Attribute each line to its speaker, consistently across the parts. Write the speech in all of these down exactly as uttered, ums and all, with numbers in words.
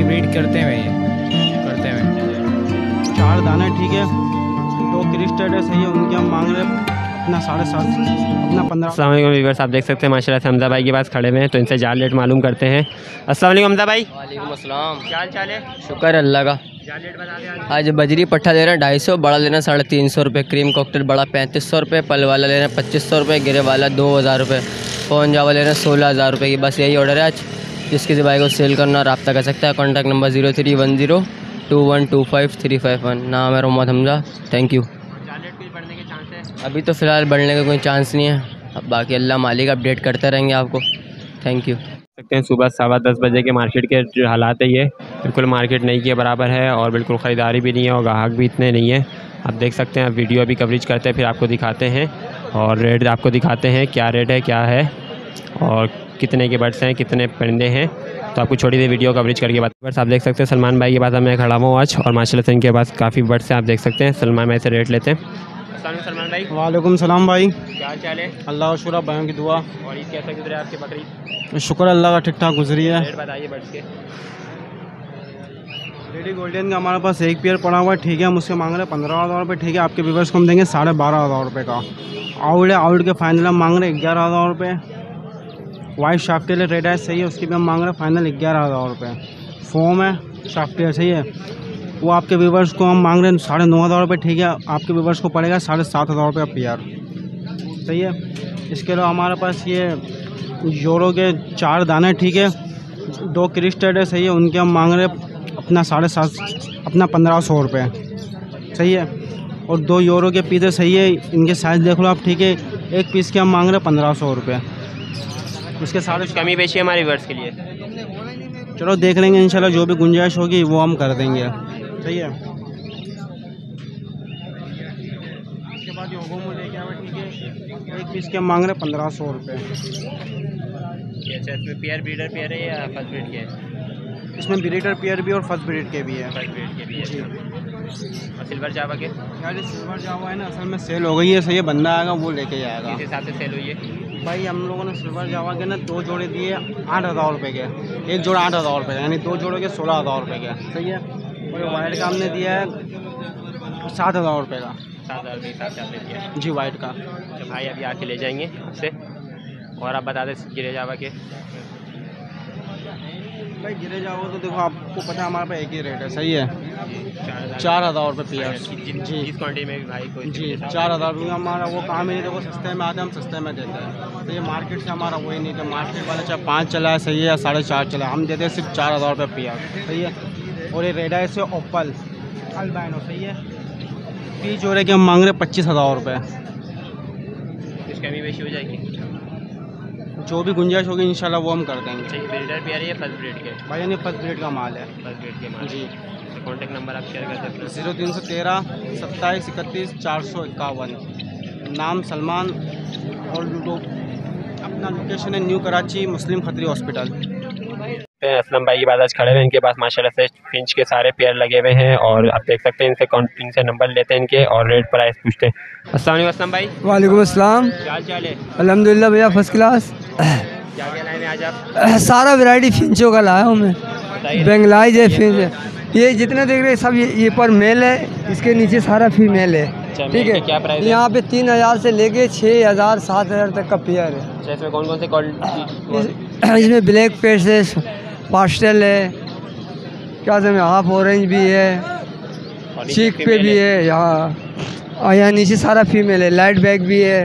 Speaker 1: Hybrid करते हुए ये करते हुए
Speaker 2: चार दाने ठीक है, दो क्रिस्टल है, सही है, उनके हम मांग रहे अपना साढ़े सात अपना पंद्रह।
Speaker 3: अस्सलाम वालेकुम व्यूअर्स, आप देख सकते हैं माशाल्लाह से हमजा भाई के पास खड़े हुए हैं, तो इनसे जाल रेट मालूम करते हैं। अस्सलाम वालेकुम हमजा भाई।
Speaker 4: वालेकुम अस्सलाम।
Speaker 3: क्या हाल चाल है?
Speaker 4: शुक्र अल्लाह का।
Speaker 3: जाल रेट बता दें।
Speaker 4: आज बजरी पट्ठा दे रहे हैं ढाई सौ, बड़ा लेना साढ़े तीन सौ रुपये, क्रीम कॉकटेल बड़ा पैंतीस सौ रुपये, पल वाला लेना पच्चीस सौ रुपये, गिरे वाला दो हज़ार रुपये, फोन जावा लेना सोलह हज़ार रुपये की। बस यही ऑर्डर है आज। जिसकी भाई को सेल करना रब्ता कर सकता है। Contact number zero three one zero two one two five three five one. नाम है मोहम्मद हमजा। Thank you.
Speaker 3: बढ़ने के चांस है?
Speaker 4: अभी तो फ़िलहाल बढ़ने का कोई चांस नहीं है, अब बाकी अल्लाह मालिक अपडेट करते रहेंगे आपको। Thank you.
Speaker 3: सकते हैं सुबह सवा दस बजे के मार्केट के जो हालात है ये बिल्कुल मार्केट नहीं के बराबर है और बिल्कुल ख़रीदारी भी नहीं है और ग्राहक भी इतने नहीं है। आप देख सकते हैं, वीडियो अभी कवरेज करते हैं फिर आपको दिखाते हैं और रेट आपको दिखाते हैं क्या रेट है क्या है और कितने के बर्ड्स हैं कितने परिंदे हैं। तो आपको छोटी सी वीडियो कवरेज करके बात। बर्ड्स आप देख सकते हैं सलमान भाई के पास मैं खड़ा हुआ आज और माशाल्लाह से इनके पास काफ़ी बर्ड्स हैं। आप देख सकते हैं सलमान भाई से रेट लेते हैं। सलमान भाई
Speaker 2: वालेकुम सलाम भाई।
Speaker 3: क्या हाल चाल है?
Speaker 2: अल्लाह का शुक्र, भाइयों की दुआ।
Speaker 3: और ईद कैसा गुजरे आपके बकरीद?
Speaker 2: शुक्र अल्लाह का ठीक ठाक गुजरी है।
Speaker 3: रेट बताइए बर्ड्स के।
Speaker 2: रेडी गोल्डन का हमारे पास एक पेयर पड़ा हुआ है, ठीक है, हम उसके मांग रहे हैं पंद्रह हज़ार रुपये, ठीक है। आपके व्यूवर्स को हम देंगे साढ़े बारह हज़ार रुपये का। आउट है, आउट के फाइनल हम मांग रहे हैं ग्यारह हज़ार रुपये। वाइट शाफ्टेल है, रेड है, सही है, उसकी भी हम मांग रहे हैं फाइनल ग्यारह हज़ार रुपये। फोम है, शाफ्टेल सही है, वो आपके व्यूवर्स को हम मांग रहे हैं साढ़े नौ हज़ार रुपये, ठीक है। आपके व्यूवर्स को पड़ेगा साढ़े सात हज़ार रुपये पेयर, सही है। इसके अलावा हमारे पास ये जोड़ों के चार दाने, ठीक है, दो क्रिस्टल है, सही है, उनके हम मांग रहे हैं अपना साढ़े सात अपना पंद्रह सौ रुपये, सही है। और दो यूरो के पीस है, सही है, इनके साइज़ देख लो आप, ठीक है। एक पीस के हम मांग रहे हैं पंद्रह सौ रुपये। इसके साढ़े
Speaker 3: कमी पेशी है हमारे व्यूअर्स के लिए।
Speaker 2: चलो देख लेंगे इंशाल्लाह, जो भी गुंजाइश होगी वो हम कर देंगे, सही है। इसके बाद ये होमो लेके आवे, ठीक है, एक पीस के हम मांग रहे हैं पंद्रह सौ रुपये।
Speaker 3: अच्छा, इसमें पेयर ब्रीडर पेयर है या फर्स्ट ब्रीड के है?
Speaker 2: इसमें ब्रीडर पेयर भी और फर्स्ट ब्रीड के भी है।
Speaker 3: फर्स्ट ब्रीड के भी है। और सिल्वर जावा के?
Speaker 2: यार ये सिल्वर जावा है ना, असल में सेल हो गई है, सही है, बंदा आएगा वो लेके जाएगा।
Speaker 3: किस हिसाब से सेल हुई है?
Speaker 2: भाई हम लोगों ने सिल्वर जावा के ना दो जोड़े दिए आठ हज़ार रुपये के, एक जोड़ा आठ हज़ार रुपये का, यानी दो जोड़े के सोलह हज़ार रुपये के, सही है। और वाइट का हमने दिया है सात हज़ार रुपये का।
Speaker 3: सात हज़ार के हिसाब से आपने दिया
Speaker 2: जी वाइट का।
Speaker 3: तो भाई अभी आके ले जाएंगे आपसे। और आप बता दें गिरे जावा के?
Speaker 2: भाई गिरे जाओ तो देखो आपको पता है हमारे पास एक ही रेट है, सही है, चार हज़ार रुपये पेयर जी।
Speaker 3: इस क्वान्टिटी में भाई कोई
Speaker 2: जी चार हज़ार रुपये हमारा वो काम ही नहीं, देखो सस्ते में आते हैं हम सस्ते में देते हैं, तो ये मार्केट से हमारा वही नहीं था। मार्केट वाले चाहे पाँच चला है, सही है, या साढ़े चार चला, हम देते हैं सिर्फ चार हज़ार रुपये पेयर, सही है। और ये रेड है से ओपल अल्बाइनो, सही है, पी जोड़े के हम मांग रहे पच्चीस हज़ार रुपये।
Speaker 3: कुछ कमी बेशी हो जाएगी?
Speaker 2: जो भी गुंजाइश होगी इंशाल्लाह वो हम कर देंगे।
Speaker 3: चाहिए ब्रीडर पेयर या फर्स्ट ब्रीड के?
Speaker 2: भाई यानी फर्स्ट ब्रीड का माल है।
Speaker 3: फर्स्ट ब्रीड के माल
Speaker 2: जी।
Speaker 3: तो कॉन्टैक्ट नंबर आप शेयर कर सकते हैं?
Speaker 2: ज़ीरो तीन सौ तेरह सत्ताईस इकतीस चार सौ इक्यावन। नाम सलमान और लो, अपना लोकेशन है न्यू कराची मुस्लिम खतरी हॉस्पिटल।
Speaker 3: असलम भाई के पास आज खड़े हुए, इनके पास माशाल्लाह से फिंच के सारे पेयर लगे हुए हैं और आप देख सकते हैं इनसे इनसे नंबर लेते हैं इनके और रेट प्राइस पूछते हैं। अस्सलाम वालेकुम असलम भाई।
Speaker 5: वालेकुम अस्सलाम।
Speaker 3: क्या हाल चाल है?
Speaker 5: अल्हम्दुलिल्लाह भैया फर्स्ट क्लास।
Speaker 3: क्या क्या लाए हैं आज आप?
Speaker 5: सारा वैरायटी फिंचों का लाया हूँ मैं, बेंगलाइज है, फिंच है, ये जितने देख रहे हैं सब ये, ये पर मेल है, इसके नीचे सारा फीमेल है, ठीक है।
Speaker 3: क्या प्राइस है?
Speaker 5: यहाँ पे तीन हज़ार से लेके छः हज़ार सात हज़ार तक का पेयर है।
Speaker 3: इसमें कौन कौन से क्वालिटी?
Speaker 5: इसमें ब्लैक पेस्ट है, पास्टल है, क्या समझ हाफ ऑरेंज भी है, चीक पे भी है, यहाँ और यहाँ नीचे सारा फीमेल है, लाइट बैग भी है।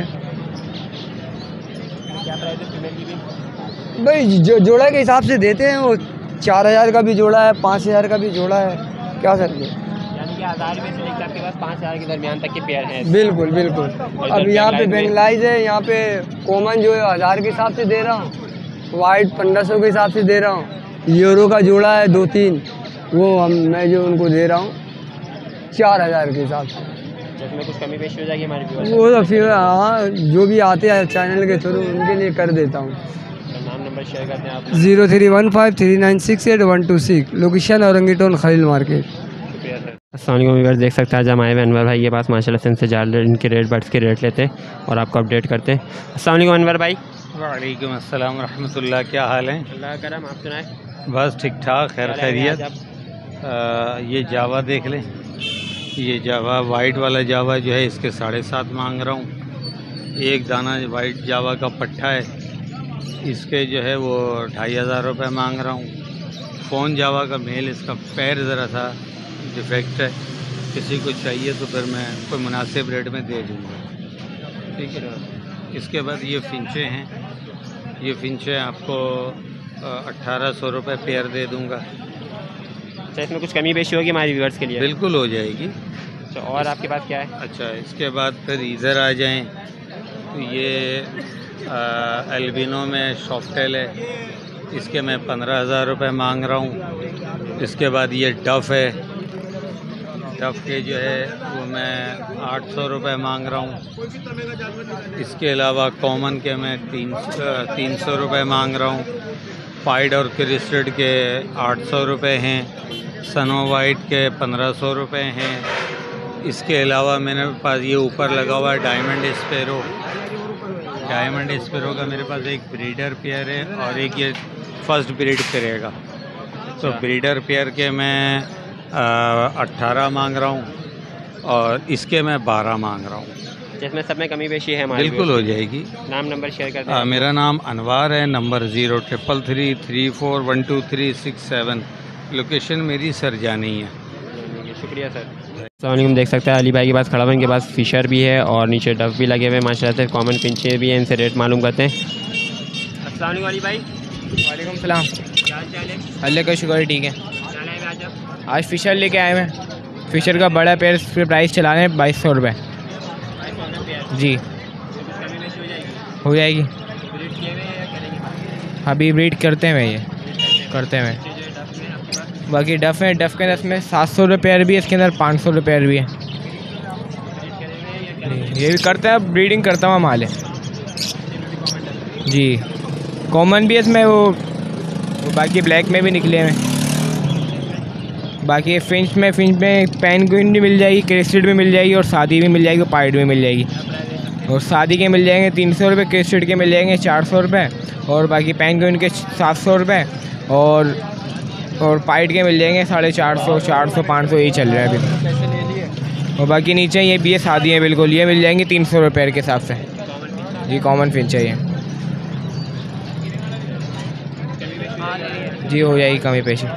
Speaker 3: क्या प्राइस है फीमेल की भी?
Speaker 5: भाई जो जोड़ा के हिसाब से देते हैं, वो चार हज़ार का भी जोड़ा है, पाँच हज़ार का भी जोड़ा है, क्या सकते हैं।
Speaker 3: यानी कि हज़ार में से लेकर आपके पास पाँच हज़ार के दरमियान तक के पेयर हैं?
Speaker 5: बिल्कुल बिल्कुल। अब यहाँ पे बेंगलाइज है, यहाँ पे कॉमन जो है हज़ार के हिसाब से दे रहा हूँ, वाइट पंद्रह सौ के हिसाब से दे रहा हूँ, यूरो का जोड़ा है दो तीन, वो हम मैं जो उनको दे रहा हूँ चार हज़ार के हिसाब से।
Speaker 3: जिसमें कुछ कमी पेशी हो जाएगी हमारे व्यूअर्स?
Speaker 5: वो तो फिर हाँ, जो भी आते हैं चैनल के थ्रू उनके लिए कर देता हूँ।
Speaker 3: नाम नंबर शेयर करते हैं आप?
Speaker 5: Zero three one five three nine six eight one two six, location Orangi Town Khalil market.
Speaker 3: शुक्रिया सर। अस्सलाम वालेकुम व्यूअर्स, देख सकते हैं आज हम आए हुए अनवर भाई के पास माशाल्लाह से इनसे जाल इनके रेट बर्ड्स के रेट लेते हैं और आपको अपडेट करते हैं। अस्सलाम वालेकुम अनवर भाई।
Speaker 6: वालेकुम अस्सलाम रहमतुल्लाह, क्या हाल है?
Speaker 3: अल्लाह का करम, आप सुनाएं।
Speaker 6: बस ठीक ठाक, खैर
Speaker 3: क्या लाए हैं आज
Speaker 6: खैरियत।
Speaker 3: आप?
Speaker 6: आ, ये जावा देख लें, ये जावा वाइट वाला जावा जो है इसके साढ़े सात मांग रहा हूँ। एक दाना वाइट जावा का पट्टा है, इसके जो है वो ढाई हज़ार रुपये मांग रहा हूँ। फ़ोन जावा का मेल, इसका पैर ज़रा सा डिफेक्ट है, किसी को चाहिए तो फिर मैं कोई मुनासिब रेट में दे दूँगा, ठीक है। इसके बाद ये फिंचे हैं, ये फिंचे आपको अट्ठारह सौ रुपये पेयर दे दूँगा।
Speaker 3: अच्छा, इसमें कुछ कमी पेशी होगी हमारे व्यूअर्स के लिए?
Speaker 6: बिल्कुल हो जाएगी।
Speaker 3: अच्छा, और आपके पास क्या है?
Speaker 6: अच्छा, इसके बाद फिर इधर आ जाएं तो ये एल्बिनो में सॉफ्टेल है, इसके मैं पंद्रह हज़ार रुपये मांग रहा हूँ। इसके बाद ये डफ़ है, डफ़ के जो है वो मैं आठ सौ रुपये मांग रहा हूँ। इसके अलावा कॉमन के मैं तीन तीन सौ रुपये मांग रहा हूँ। पाइड और क्रिस्टड के आठ सौ रुपये हैं, सनो वाइट के पंद्रह सौ रुपये हैं। इसके अलावा मेरे पास ये ऊपर लगा हुआ है डायमंड स्पेरो, डायमंड स्पेरो का मेरे पास एक ब्रीडर पेयर है और एक ये फर्स्ट ब्रीड करेगा। तो ब्रीडर पेयर के मैं अट्ठारह मांग रहा हूँ और इसके मैं बारह मांग रहा हूँ।
Speaker 3: जिसमें सब में कमी पेशी है हमारे
Speaker 6: बिल्कुल हो जाएगी।
Speaker 3: नाम नंबर शेयर कर
Speaker 6: आ,
Speaker 3: दें।
Speaker 6: मेरा नाम अनवार है, number zero triple three three four one two three six seven. Location मेरी सरजानी है।
Speaker 3: शुक्रिया सर। अस्सलाम, देख सकते हैं अली भाई के पास खड़ा हुआ, इनके पास फ़िशर भी है और नीचे डफ भी लगे हुए हैं माशाल्लाह से। कॉमन फिंचे भी हैं, इनसे रेट मालूम करते हैं। अस्सलाम वालेकुम अली भाई।
Speaker 1: वालेकुम सलाम।
Speaker 3: क्या हाल चाल है?
Speaker 1: अल्लाह का शुक्र है, ठीक है।
Speaker 3: क्या लाए हैं आज आप?
Speaker 1: आज फ़िशर लेके आए हैं। फ़िशर का बड़ा पेयर पे प्राइस चला रहे हैं बाईस सौ रुपये जी।
Speaker 3: कमी पेशी हो जाएगी?
Speaker 1: हो जाएगी।
Speaker 3: ब्रीड किए हुए हैं या करेंगे?
Speaker 1: अभी ब्रीड करते हैं ये करते हैं।
Speaker 3: जो डफ में आपके पास
Speaker 1: बाकी डफ़ है, डफ़ के अंदर इसमें सात सौ रुपये पेयर भी है, इसके अंदर पाँच सौ रुपये पेयर भी है।
Speaker 3: ब्रीड करे हुए हैं या करेंगे?
Speaker 1: ये भी करता है, ब्रीडिंग करता हुआ माल है जी। कॉमन भी है इसमें, वो, वो बाकी ब्लैक में भी निकले हैं। बाकी फिंच में फिंच में पेंगुइन भी मिल जाएगी, क्रेस्टेड भी मिल जाएगी और शादी भी मिल जाएगी, पाइड भी मिल जाएगी। और शादी के मिल जाएंगे तीन सौ रुपये, क्रेस्टेड के मिल जाएंगे चार सौ रुपये और बाकी पेंगुइन के सात सौ रुपये और और पाइड के मिल जाएंगे साढ़े चार सौ चार सौ पाँच सौ यही चल रहा है अभी। और बाकी नीचे ये भी है शादी है बिल्कुल, ये मिल जाएंगे तीन सौ रुपये के हिसाब से। ये कॉमन फिंच है ये जी। हो जाएगी कमी पेशी।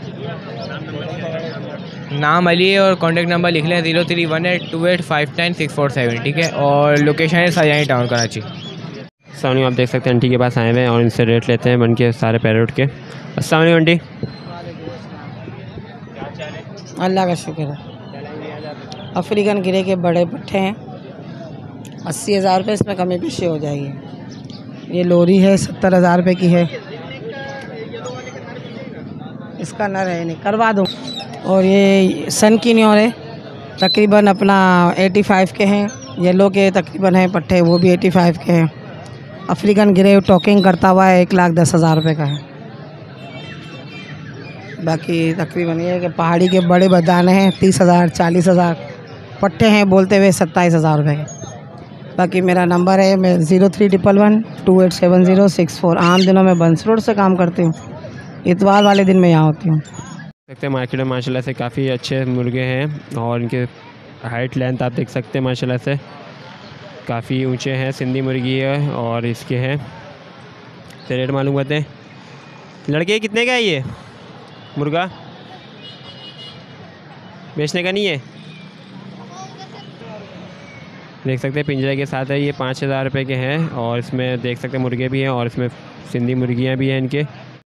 Speaker 1: नाम अली है और कॉन्टैक्ट नंबर लिख लें zero three one eight two eight five nine six four seven, ठीक है। और लोकेशन है साजानी टाउन कराची।
Speaker 3: सामने आप देख सकते हैं आंटी के पास आए हुए हैं और इनसे रेट लेते हैं बन के सारे पैरोट के। अस्सलाम वालेकुम आंटी।
Speaker 7: अल्लाह का शुक्र है। अफ्रीकन गिरे के बड़े पट्टे हैं, अस्सी हज़ार रुपये, इसमें कमी पेशी हो जाएगी। ये लोरी है, सत्तर हज़ार रुपये की है, इसका नर है नहीं, करवा दूँ। और ये सन की न्योर है, तकरीबन अपना पचासी के हैं। येलो के तकरीबन हैं पट्टे, वो भी पचासी के हैं। अफ्रीकन गिरे टॉकिंग करता हुआ है, एक लाख दस हज़ार रुपये का है। बाकी तकरीबन ये है कि पहाड़ी के बड़े बदाने हैं, तीस हज़ार चालीस हज़ार पट्टे हैं, बोलते हुए सत्ताईस हज़ार रुपये के। बाकी मेरा नंबर है, मैं zero three triple one two eight seven zero six four. आम दिनों में बंस रोड से काम करती हूँ, इतवार वाले दिन मैं यहाँ होती हूँ।
Speaker 3: सकते हैं मार्केट में माशाल्लाह से काफ़ी अच्छे मुर्गे हैं और इनके हाइट लेंथ आप देख सकते हैं माशाल्लाह से काफ़ी ऊंचे हैं। सिंधी मुर्गी है और इसके हैं तो रेट मालूम करते हैं। लड़के कितने का है ये मुर्गा? बेचने का नहीं है? देख सकते हैं पिंजरे के साथ है, ये पाँच हज़ार रुपये के हैं और इसमें देख सकते हैं मुर्गे भी हैं और इसमें सिंधी मुर्गियाँ भी हैं इनके।